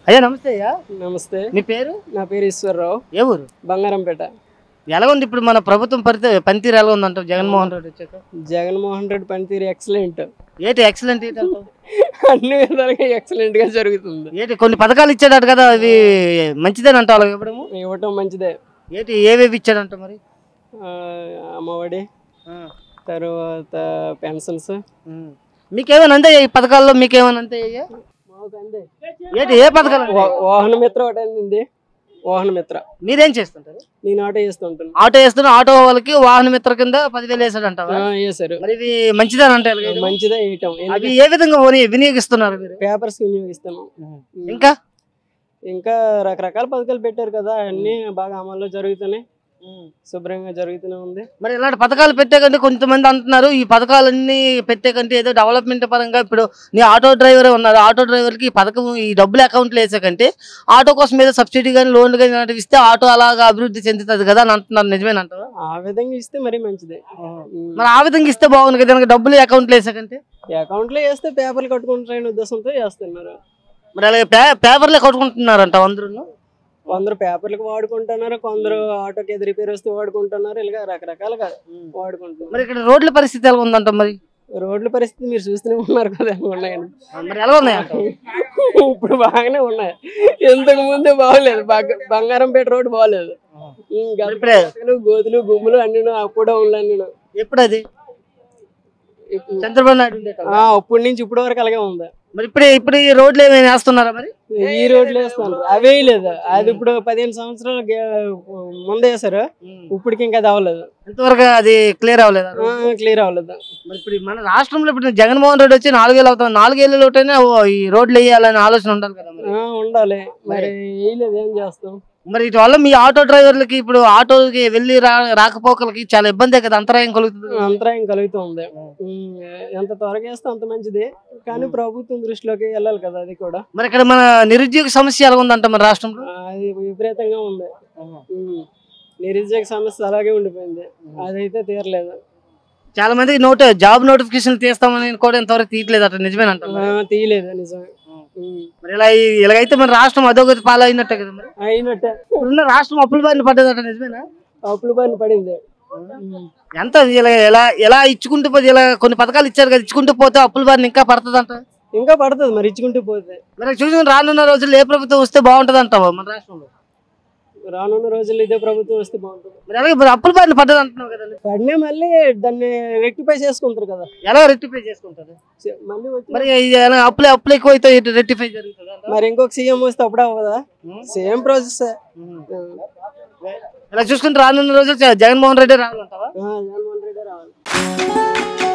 అయ్యా నమస్తే అయ్యా. నమస్తే. మీ పేరు? నా పేరు ఈశ్వరరావు. ఏ ఊరు? బంగారంపేట. ఎలా ఉంది ఇప్పుడు మన ప్రభుత్వం పనితీరు ఎలా ఉందంటావు జగన్మోహన్ రెడ్డి వచ్చాక? జగన్మోహన్ రెడ్డి పనితీరు ఎక్సలెంట్. ఏంటి ఎక్సలెంట్ ఏంటంటావు? అన్ని విధాలుగా ఎక్సలెంట్ గా జరుగుతుంది. ఏంటి కొన్ని పథకాలు ఇచ్చాడట కదా, అవి మంచిదేనంటావు అలా ఇవ్వడము? ఇవ్వటం మంచిదే. ఏంటి ఏవేవి ఇచ్చాడంట మరి? అమ్మఒడి, తర్వాత పెన్షన్స్. మీకేమైనా అంతే ఈ పథకాల్లో? మీకేమైనా అంతే ఏంటి ఏ పథకాలు? వాహన మిత్ర ఒకటి అంది. వాహన మిత్ర. మీరేం చేస్తుంటారు? నేను ఆటో చేస్తుంటాను. ఆటో చేస్తున్నా. ఆటో వాళ్ళకి వాహన మిత్ర కింద 10,000 వేసాడంటావా? వేసారు. మరి ఇవి మంచిదేనంటే మంచిదే. అవి ఏ విధంగా వినియోగిస్తున్నారు మీరు? పేపర్స్ వినియోగిస్తాను. ఇంకా ఇంకా రకరకాల పథకాలు పెట్టారు కదా, అన్ని బాగా అమల్లో జరుగుతున్నాయి. శుభ్రంగా జరుగుతూనే ఉంది. మరి ఇలాంటి పథకాలు పెట్టే కంటే కొంతమంది అంటున్నారు ఈ పథకాలన్నీ పెట్టే కంటే ఏదో డెవలప్మెంట్ పరంగా ఇప్పుడు నీ ఆటో డ్రైవర్ ఉన్నారు, ఆటో డ్రైవర్కి ఈ పథకం ఈ డబ్బులు అకౌంట్లో వేసే కంటే ఆటో కోసం ఏదో సబ్సిడీ కానీ లోన్లు కానీ ఇలాంటివి ఇస్తే ఆటో అలాగా అభివృద్ధి చెందుతుంది కదా అని అంటున్నారు. నిజమేనంటారా? ఆ విధంగా ఇస్తే మరీ మంచిదే. మరి ఆ విధంగా ఇస్తే బాగుంది కదా, డబ్బులు అకౌంట్లో వేసే కంటే. అకౌంట్లో వేస్తే పేపర్లు కట్టుకుంటారనే ఉద్దేశంతో వేస్తున్నారు. మరి అలాగే పేపర్లే కట్టుకుంటున్నారంట కొందరు పేపర్లకు వాడుకుంటున్నారు, కొందరు ఆటోకి ఏది రిపేర్ వస్తే వాడుకుంటున్నారు. ఇలా రకరకాలుగా వాడుకుంటున్నారు. మరి ఇక్కడ రోడ్ల పరిస్థితి ఎలా ఉందంట? మరి రోడ్ల పరిస్థితి మీరు చూస్తూనే ఉన్నారు కదా, ఉన్నాయని. మరి ఎలా ఉన్నాయంట? ఇప్పుడు బాగానే ఉన్నాయి. ఇంతకు ముందే బాగోలేదు. బంగారంపేట రోడ్డు బాగోలేదు. గోతులు గుమ్ములు అన్ని అప్పుడు అన్ని. ఎప్పుడు అది చంద్రబాబు నాయుడు అప్పటి నుంచి ఇప్పటి వరకు అలాగే ఉంది. మరి ఇప్పుడు ఈ రోడ్లు ఏమైనా వేస్తున్నారా? మరి ఈ రోడ్లు వేస్తున్నారు. అవే లేదు. అది ఇప్పుడు 15 సంవత్సరాలు ముందే వేసారు. ఇప్పటికి ఇంకా అది అవ్వలేదు. ఇంతవరకు అది క్లియర్ అవ్వలేదు. క్లియర్ అవ్వలేదు. మరి ఇప్పుడు మన రాష్ట్రంలో ఇప్పుడు జగన్మోహన్ రెడ్డి వచ్చి 4 ఏళ్ళు అవుతాం. 4 ఏళ్ళలోటైనా ఈ రోడ్లు వేయాలని ఆలోచన ఉండాలి కదా. ఉండాలి. మరి వేయలేదు, ఏం చేస్తాం. మరి ఇటు వల్ల మీ ఆటో డ్రైవర్లకి ఇప్పుడు ఆటోకి వెళ్ళి రాకపోకలకి చాలా ఇబ్బందే కదా, అంతరాయం కలుగుతుంది. అంతరాయం కలుగుతుంది. ఎంత త్వరగా వేస్తే అంత మంచిది, కానీ ప్రభుత్వం దృష్టిలోకి వెళ్ళాలి కదా అది కూడా. మరి ఇక్కడ మన నిరుద్యోగ సమస్య ఎలా ఉందంట మన రాష్ట్రంలో? అది విపరీతంగా ఉంది. నిరుద్యోగ సమస్య అలాగే ఉండిపోయింది. అదైతే తీరలేదు. చాలా మంది జాబ్ నోటిఫికేషన్ తీస్తామని కూడా ఇంతవరకు తీయట్లేదు అట. నిజమేనంట? తీయలేదు. నిజమే. మరి ఇలాగైతే మన రాష్ట్రం అధోగతి పాలైనట్టే కదా. మరి అయినట్టే. ఇప్పుడున్న రాష్ట్రం అప్పుల బారిన పడ్డదట. నిజమేనా? అప్పుల బారిన పడింది. ఎంత ఎలా ఇచ్చుకుంటూ పోతే, ఇలా కొన్ని పథకాలు ఇచ్చారు కదా, ఇచ్చుకుంటూ పోతే అప్పుల బారిన ఇంకా పడుతుందంట. ఇంకా పడుతుంది మరి ఇచ్చుకుంటూ పోతే. మరి చూసి రానున్న రోజుల్లో ఏ ప్రభుత్వం వస్తే బాగుంటది అంటావా మన రాష్ట్రంలో? రానున్న రోజుల్లో ఇదే ప్రభుత్వం వస్తే బాగుంటుంది. మరి అలాగే అప్పుల బారిన పడ్డది అంటున్నావు కదా. పడినా మళ్ళీ దాన్ని రెక్టిఫై చేసుకుంటారు కదా. ఎలా రెక్టిఫై చేసుకుంటారు? మళ్ళీ మరి అప్పులు ఎక్కువ అయితే రెక్టిఫై జరుగుతుంది. మరి ఇంకొక సీఎం వస్తే అప్పుడు అవ్వదా? Same process. ఇలా చూసుకుంటే రానున్న రోజులు జగన్మోహన్ రెడ్డి రావాలంటావా? జగన్మోహన్ రెడ్డి రావాలి.